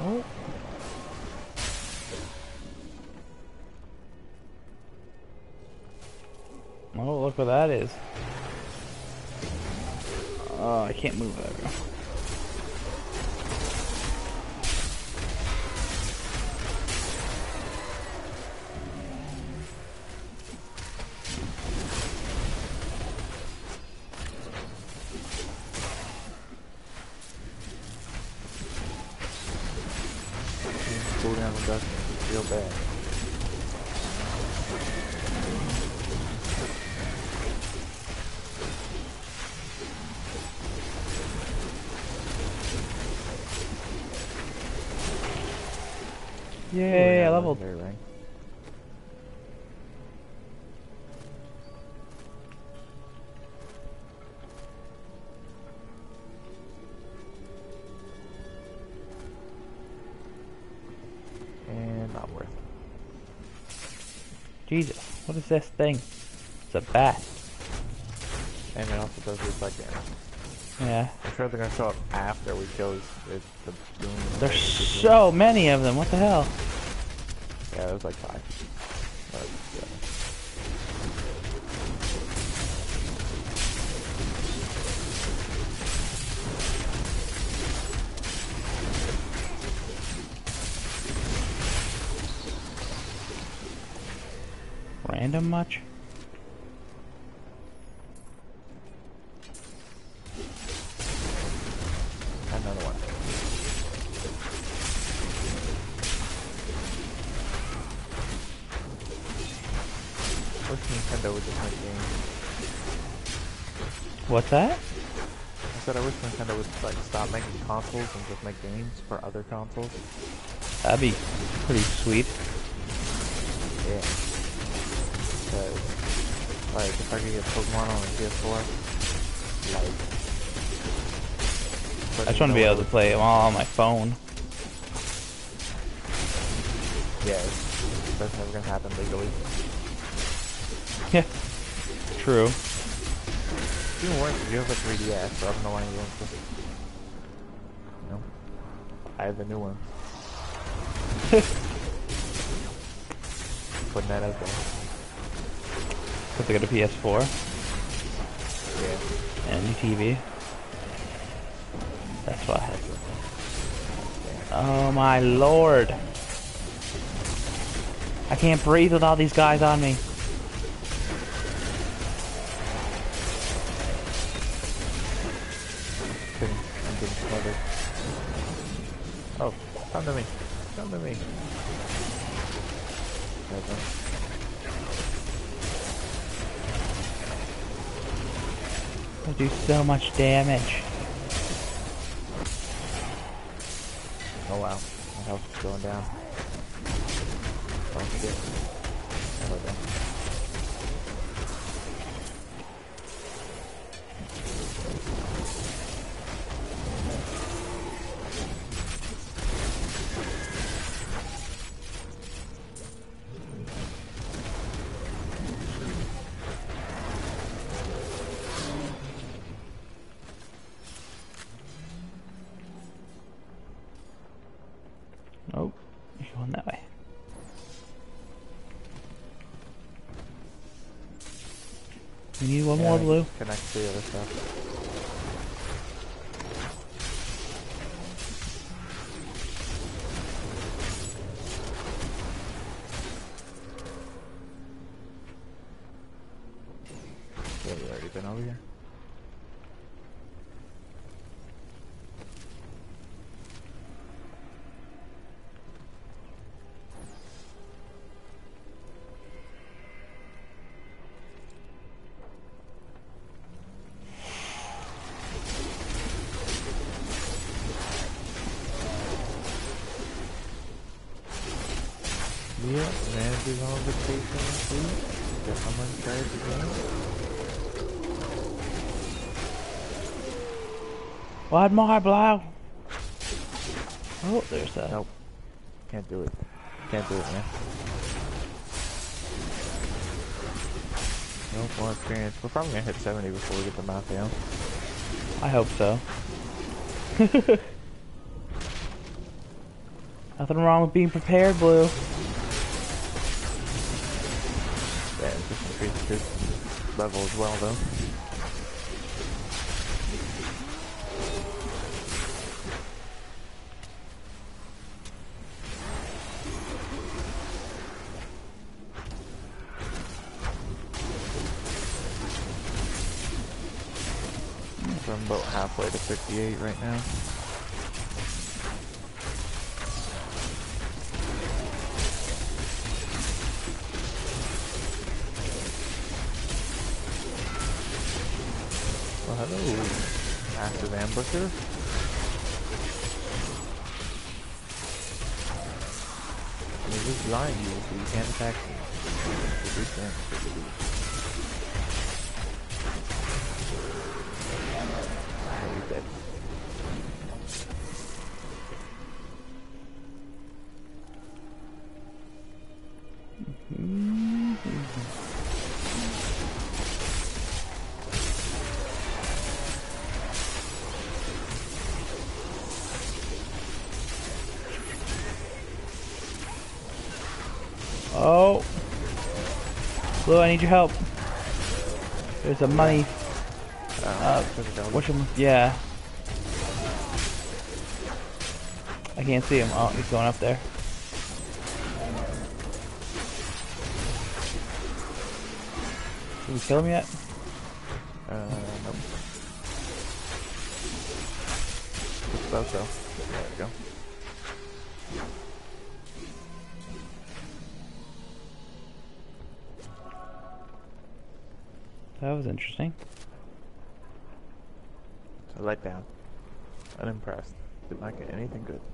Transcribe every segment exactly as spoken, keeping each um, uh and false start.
Oh. Oh, look what that is. Oh, I can't move that. Cool down the dust real bad. Yay, Ooh, I leveled. Ring. And not worth. Jesus, what is this thing? It's a bat. And it also does reflect damage. Yeah. I'm sure they're gonna show up after we kill the, the doom. There's so many of them, what the hell? Yeah, there's like five. But, yeah. Random much? Another one. Wish Nintendo would just make games. What's that? I said I wish Nintendo would like stop making consoles and just make games for other consoles. That'd be pretty sweet. Yeah. Cause, like, if I could get Pokemon on the P S four, like... I just want to be able to play them all on my phone. Yeah, that's never gonna happen legally. Yeah. True. It's even worse if you have a three D S, so I don't know why you want to... You know? I have the new one. Putting that out there. Because I got a P S four. Yeah. And a T V. That's why. Oh my lord. I can't breathe with all these guys on me. I'm getting flooded. Oh, come to me. Come to me. I do so much damage. Oh wow, my health is going down. Oh shit. There we go. Oh, you're going that way. You need one Yeah, more blue? connect to the other stuff. Yeah, we already been over here. Yeah, manager's on vacation this week. Guess I'm in charge again. One more blow. Oh, there's that. Nope. Can't do it. Can't do it, man. No more experience. We're probably gonna hit seventy before we get the mouth down. I hope so. Nothing wrong with being prepared, Blue. Yeah, it just increases his level as well, though. So I'm about halfway to fifty-eight right now. Well, hello, massive ambusher. You're just blind, you, so you can't attack me. You can't. Oh, he's dead. Oh. Blue, I need your help. There's a money. Uh, what's your, yeah. I can't see him. Oh, he's going up there. Did we kill him yet? Uh, nope. Just about so. There we go. That was interesting. So let down. Unimpressed. Did not get anything good.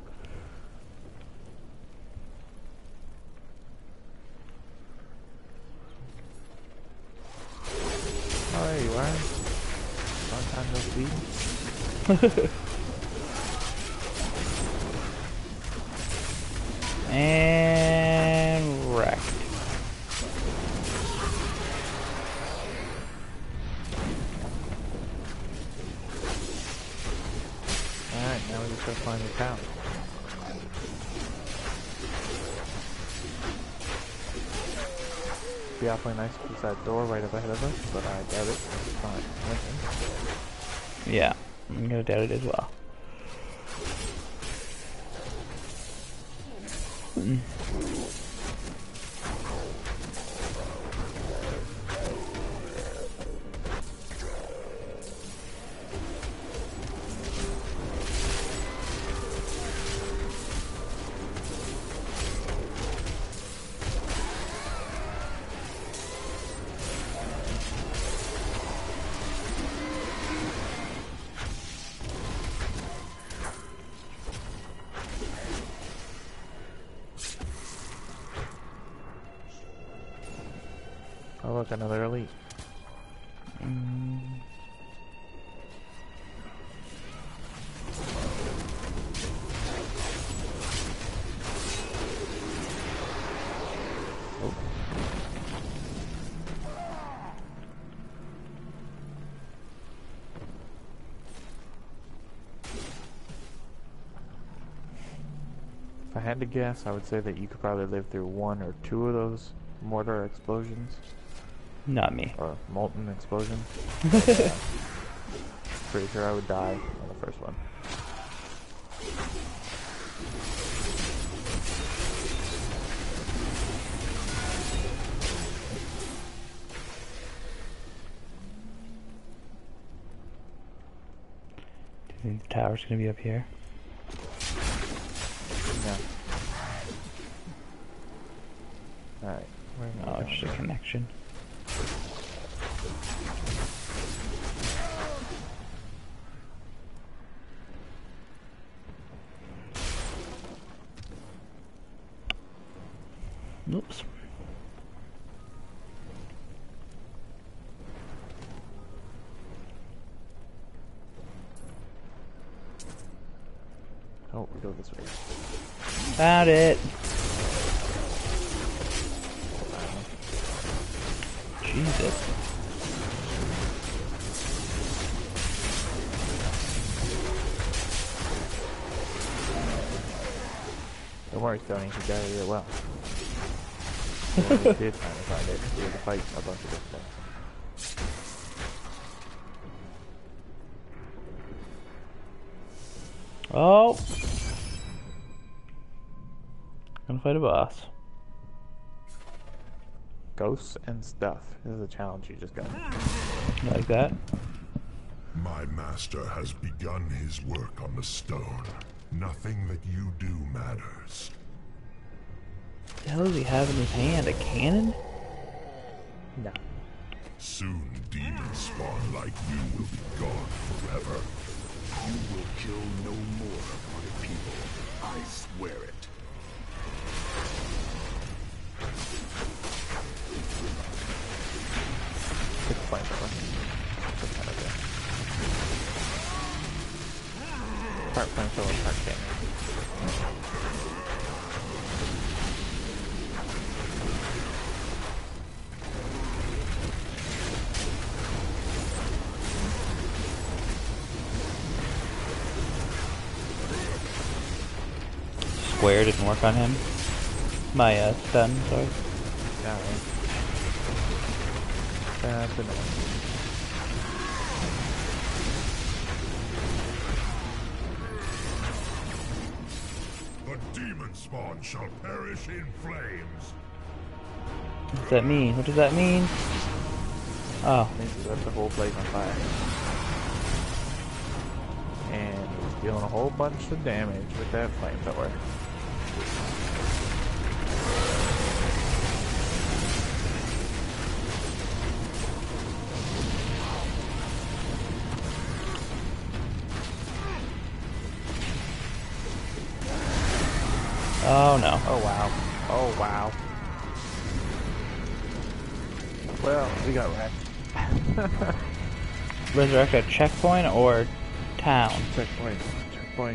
Oh, there you are. Long time no see. And wrecked. Alright, now we just gotta find the town. Be awfully nice to use that door right up ahead of us, but I doubt it. It's fine. Yeah, I'm gonna doubt it as well. Mm. Oh look, another elite. Mm. Oh. If I had to guess, I would say that you could probably live through one or two of those mortar explosions. Not me. Or molten explosions. But, uh, pretty sure I would die on the first one. Do you think the tower's gonna be up here? No. Alright. Oh, it's just a connection. Oops. Oh, we go this way. Found it. Jesus. Don't worry, Stoney, you got it well. When we did finally find it, we had to fight a bunch of this stuff. Oh! Gonna fight a boss. Ghosts and stuff. This is a challenge you just got. You like that? My master has begun his work on the stone. Nothing that you do matters. What the hell does he have in his hand? A cannon? No. Soon demons spawn like you will be gone forever. You will kill no more of my people. I swear it. It's fine, though. It's kind of good. Part flamethrower, part cannon. Square didn't work on him. My uh, stun, sorry. Yeah, right. That's annoying. The demon spawn shall perish in flames. What does that mean? What does that mean? Oh. Means he left the whole place on fire. And he's dealing a whole bunch of damage with that flamethrower. Oh no. Oh wow. Oh wow. Well, we got wrecked. Resurrect a checkpoint or town? Checkpoint. Checkpoint.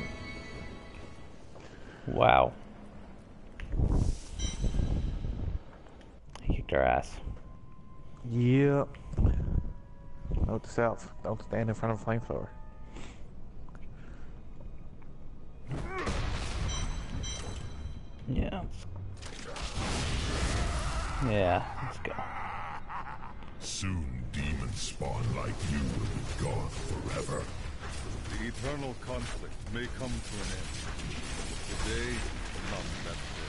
Wow. He kicked our ass. Yep. Note to self. Don't stand in front of a flamethrower. Yeah. Yeah, let's go. Soon demons spawn like you will be gone forever. The eternal conflict may come to an end. Today, not that day.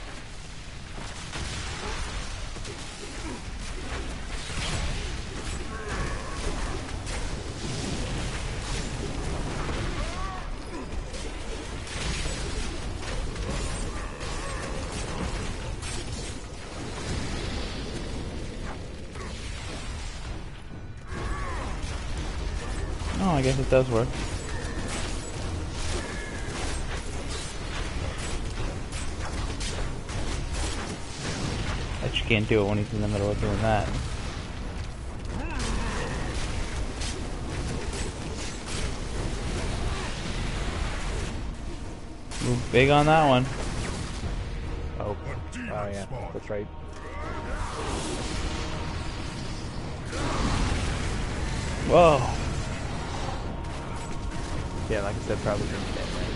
Oh, I guess it does work. I just can't do it when he's in the middle of doing that. Move big on that one. Oh, oh yeah, that's right. Whoa. Yeah, like I said, probably didn't stand right.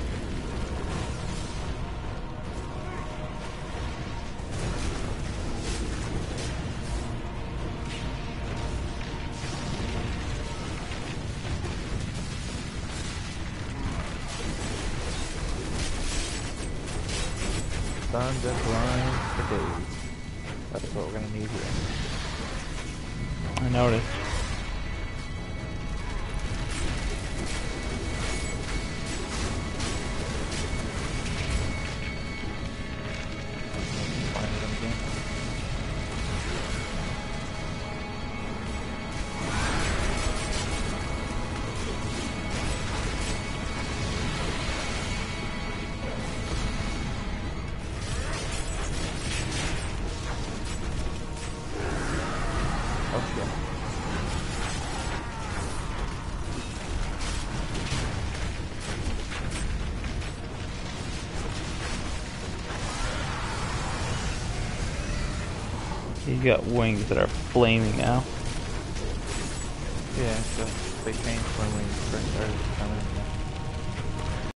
Stuns and blinds for days. That's what we're gonna need here. I noticed. He's got wings that are flaming now. Yeah, so they changed when we first started.